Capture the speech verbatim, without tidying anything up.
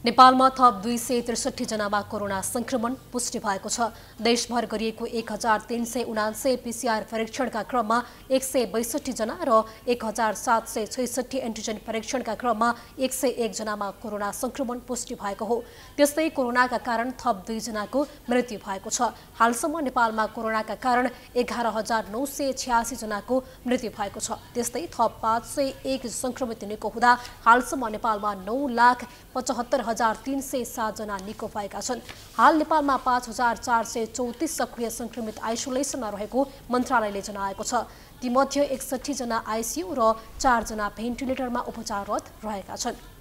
नेपालमा थप दुई सय त्रिसठी जनामा कोरोना संक्रमण पुष्टि भएको छ। देशभर गरिएको एक हजार तीन सय उनान्सय पीसीआर परीक्षणका क्रममा एक सय बैसठी जना र एक हजार सात सय छैसठी एन्टिजन परीक्षणका क्रममा एक सय एक जनामा कोरोना संक्रमण पुष्टि भएको हो। त्यस्तै कोरोनाका कारण थप दुई जनाको मृत्यु भएको छ। हालसम्म नेपालमा कोरोनाका कारण एघार हजार नौ सय छ्यासी जनाको मृत्यु भएको छ। त्यस्तै थप पाँच सय एक संक्रमित निको हुँदा हालसम्म नेपालमा नौ लाख पचहत्तर हजार तीन सय सात जना निको भएका छन्। हाल नेपालमा पाँच हजार चार सय चौतिस सक्रिय संक्रमित आइसोलेसनमा रहेको मन्त्रालयले जनाएको छ। तीमध्ये एकसठी जना आइसियू र चार जना भेन्टिलेटरमा उपचाररत रहेका छन्।